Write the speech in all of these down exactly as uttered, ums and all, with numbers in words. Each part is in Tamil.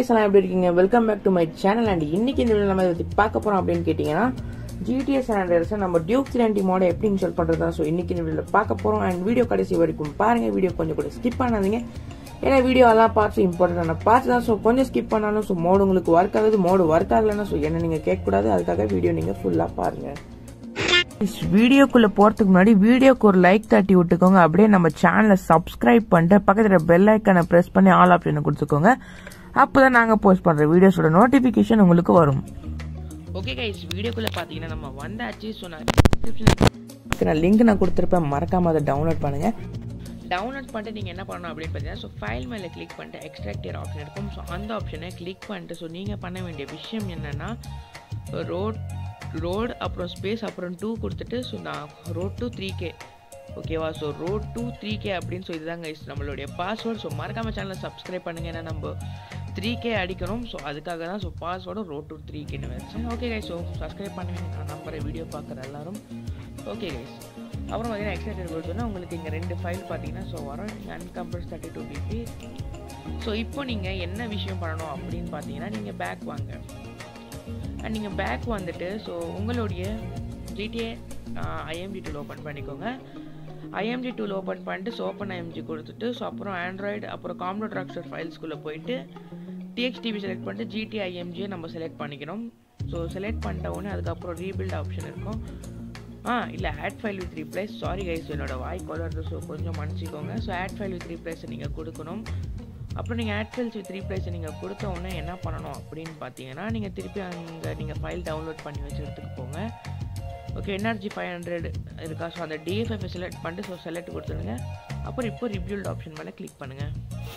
எல்லாம் எப்படி இருக்கீங்க? Welcome back to my channel. And இன்னைக்கு இந்த வீடியோ நம்ம இதை பார்க்க போறோம் அப்படின்னு கேட்டீங்கன்னா G T A San Andreas நம்ம டியூக் த்ரீ நைன்ட்டி மோட எப்படி இன்ஸ்டால் பண்றதா சோ இன்னைக்கு இந்த வீடியோல பார்க்க போறோம். அண்ட் வீடியோ கடைசி வரைக்கும் பாருங்க. வீடியோ கொஞ்சம் கூட ஸ்கிப் பண்ணாதீங்க, ஏன்னா வீடியோ எல்லாம் பார்ட்ஸ் இம்பார்ட்டன்டான பார்ட்ஸ் தான். ஸோ கொஞ்சம் ஸ்கிப் பண்ணாலும் ஸோ மோடு உங்களுக்கு ஒர்க் ஆகுது, மோடு ஒர்க் ஆகலைன்னா ஸோ என்ன நீங்க கேட்கக்கூடாது. அதுக்காக வீடியோ நீங்க ஃபுல்லா பாருங்க. வீடியோக்குள்ள போறதுக்கு முன்னாடி வீடியோக்கு ஒரு லைக் தட்டி விட்டுக்கோங்க. அப்படியே நம்ம சேனலை சப்ஸ்கிரைப் பண்ணிட்டு பக்கத்துல பெல் ஐக்கானை பிரஸ் பண்ணி ஆல் ஆப்ஷனை கொடுத்துக்கோங்க. அப்பதான் நாங்க போஸ்ட் பண்ற வீடியோஸோட நோட்டிபிகேஷன் உங்களுக்கு வரும். ஓகே கைஸ், வீடியோக்குள்ள பாத்தீங்கன்னா நம்ம வந்தாச்சு. ஸோ நான் டிஸ்கிரிப்ஷன் லிங்க் நான் கொடுத்துருப்பேன், மறக்காம அதை டவுன்லோட் பண்ணுங்க. டவுன்லோட் பண்ணிட்டு நீங்கள் என்ன பண்ணணும் அப்படின்னு பார்த்தீங்கன்னா ஸோ ஃபைல் மேலே கிளிக் பண்ணிட்டு எக்ஸ்ட்ராக்டர் ஆப்ஷன் இருக்கும். ஸோ அந்த ஆப்ஷனை கிளிக் பண்ணிட்டு ஸோ நீங்கள் பண்ண வேண்டிய விஷயம் என்னென்னா ரோட் ரோட் அப்புறம் ஸ்பேஸ் அப்புறம் டூ கொடுத்துட்டு ஸோ நான் ரோட் டூ த்ரீ கே ஓகேவா. So road two three K அப்படின்னு ஸோ இதுதாங்க கைஸ் நம்மளுடைய பாஸ்வேர்டு. ஸோ மறக்காம சேனலை சப்ஸ்கிரைப் பண்ணுங்கள், ஏன்னா நம்ம த்ரீ கே அடிக்கணும். ஸோ அதுக்காக தான் so password road two three கேன்னு வச்சேன். ஓகே கைஸ், ஸோ சப்ஸ்கிரைப் பண்ணுவீங்க நான் நம்புறேன் வீடியோ பார்க்குற எல்லாரும். ஓகே கைஸ், அப்புறம் பார்த்தீங்கன்னா எக்ஸ்ட்ராக்டர் கொடுத்தோன்னா உங்களுக்கு இங்கே ரெண்டு ஃபைல் பார்த்தீங்கன்னா ஸோ வரும் uncompress thirty two BP. So இப்போ நீங்கள் என்ன விஷயம் பண்ணணும் அப்படின்னு பார்த்தீங்கன்னா நீங்கள் பேக் வாங்க. அண்ட் நீங்கள் பேக் வந்துட்டு ஸோ உங்களுடைய G T A I M G tool open பண்ணிக்கோங்க. I M G tool open பண்ணிட்டு so open I M G கொடுத்துட்டு ஸோ அப்புறம் ஆண்ட்ராய்டு அப்புறம் காம்ப்யூட்டர் ட்ராக்ஸ்டர் ஃபைல்ஸ்குள்ளே போயிட்டு T X T B select பண்ணிட்டு G T A I M G நம்ம செலக்ட் பண்ணிக்கணும். ஸோ செலக்ட் பண்ணிட்ட உடனே அதுக்கப்புறம் ரீபில்ட் ஆப்ஷன் இருக்கும். ஆ இல்லை add file with replace. Sorry guys, என்னோட வாய் கொலர்றது, ஸோ கொஞ்சம் மன்னிச்சிக்கோங்க. ஸோ ஆட் ஃபைல் வித் ரீப்ளேஸை நீங்கள் கொடுக்கணும். அப்புறம் நீங்கள் ஆட் ஃபைல்ஸ் வித் ரீப்ளேஸை நீங்கள் கொடுத்த உடனே என்ன பண்ணணும் அப்படின்னு பார்த்தீங்கன்னா நீங்கள் திருப்பி அங்கே நீங்கள் ஃபைல் டவுன்லோட் பண்ணி வச்சு எடுத்துகிட்டு போங்க. ஓகே, எனர்ஜி ஃபைவ் ஹண்ட்ரட் இருக்கா. ஸோ அந்த D F F செலக்ட் பண்ணிட்டு ஸோ செலக்ட் கொடுத்துருங்க. அப்புறம் இப்போ ரிபியூல்ட் ஆப்ஷன் மேலே கிளிக் பண்ணுங்கள்.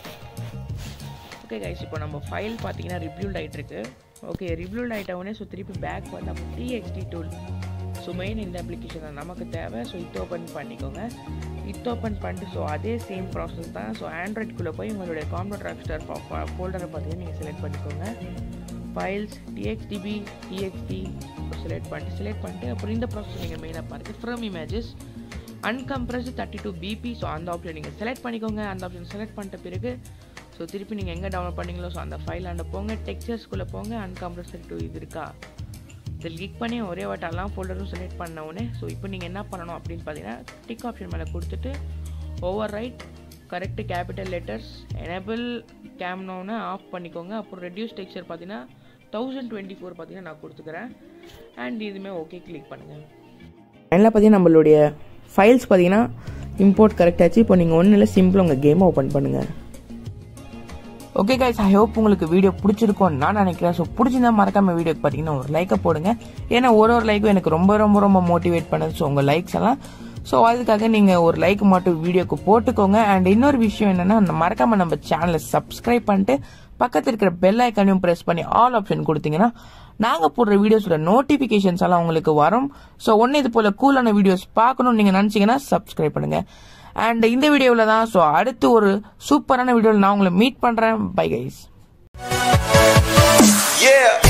ஓகே கைஸ், இப்போ நம்ம ஃபைல் பார்த்தீங்கன்னா ரிபியூல்ட் ஆகிட்டு இருக்கு. ஓகே, ரிபியூல்ட் ஆகிட்ட உடனே ஸோ திருப்பி பேக் வந்து நம்ம T X T tool so main இந்த அப்ளிகேஷன் தான் நமக்கு தேவை. ஸோ இது ஓப்பன் பண்ணிக்கோங்க. இது ஓப்பன் பண்ணிட்டு ஸோ அதே சேம் ப்ராசஸ் தான். ஸோ ஆண்ட்ராய்டுக்குள்ளே போய் உங்களுடைய காம்ப்யூட்டர் ட்ராக்ஸ்டர் ஃபோல்டரை பார்த்தீங்கன்னா நீங்கள் செலக்ட் பண்ணிக்கோங்க. Files T X T B T X T select பண்ணிட்டு செலக்ட் பண்ணிட்டு அப்புறம் இந்த ப்ராசஸ் நீங்கள் மெயினாக பாருங்கள். From images uncompressed thirty two BP so அந்த ஆப்ஷன் நீங்கள் செலக்ட் பண்ணிக்கோங்க. அந்த ஆப்ஷன் செலக்ட் பண்ணிட்ட பிறகு ஸோ திருப்பி நீங்கள் எங்கே டவுன்லோட் பண்ணீங்களோ ஸோ அந்த ஃபைல் அண்ட போங்க. டெக்ஸ்சர்ஸ்குள்ளே போங்க. அன்கம்ப்ரஸ்டு டூ இது இருக்கா இதில் கிளிக் பண்ணி ஒரே வாட்டி எல்லாம் ஃபோல்டரும் செலக்ட் பண்ண உடனே ஸோ இப்போ நீங்கள் என்ன பண்ணணும் அப்படின்னு பார்த்தீங்கன்னா டிக் ஆப்ஷன் மேலே கொடுத்துட்டு overwrite correct capital letters enable கேம்னோன்னு ஆஃப் பண்ணிக்கோங்க. அப்புறம் ரெடியூஸ் டெக்ஸ்சர் பார்த்தீங்கன்னா தௌசண்ட் டுவெண்ட்டி ஃபோர் பார்த்தீங்கன்னா நான் கொடுத்துக்கிறேன். அண்ட் இதுவுமே ஓகே கிளிக் பண்ணுங்கள். அதில் பார்த்தீங்கன்னா நம்மளுடைய ஃபைல்ஸ் பார்த்தீங்கன்னா இம்போர்ட் கரெக்ட் ஆச்சு. இப்போ நீங்கள் ஒன்றும் இல்லை, சிம்பிள் உங்கள் கேமை ஓப்பன் பண்ணுங்கள். ஓகே கைஸ், ஐ ஹோப் உங்களுக்கு வீடியோ பிடிச்சிருக்கும் நான் நினைக்கிறேன். ஸோ பிடிச்சிருந்தா மறக்காம வீடியோக்கு பார்த்தீங்கன்னா ஒரு லைக்கை போடுங்க, ஏன்னா ஒரு ஒரு லைக்கும் எனக்கு ரொம்ப ரொம்ப ரொம்ப மோட்டிவேட் பண்ணுது. ஸோ உங்கள் லைக்ஸ் எல்லாம் ஸோ அதுக்காக நீங்கள் ஒரு லைக் மட்டும் வீடியோக்கு போட்டுக்கோங்க. அண்ட் இன்னொரு விஷயம் என்னன்னா மறக்காம நம்ம சேனலை சப்ஸ்கிரைப் பண்ணிட்டு பக்கத்தில் இருக்கிற பெல் ஐக்கானையும் ப்ரெஸ் பண்ணி ஆல் ஆப்ஷன் கொடுத்தீங்கன்னா நாங்கள் போடுற வீடியோஸோட நோட்டிஃபிகேஷன்ஸ் எல்லாம் உங்களுக்கு வரும். ஸோ ஒன்று இது போல கூலான வீடியோஸ் பார்க்கணும்னு நீங்கள் நினச்சிங்கன்னா சப்ஸ்கிரைப் பண்ணுங்க. அண்ட் இந்த வீடியோவில் தான் ஸோ அடுத்து ஒரு சூப்பரான வீடியோவில் நான் உங்களை மீட் பண்ணுறேன். Bye guys.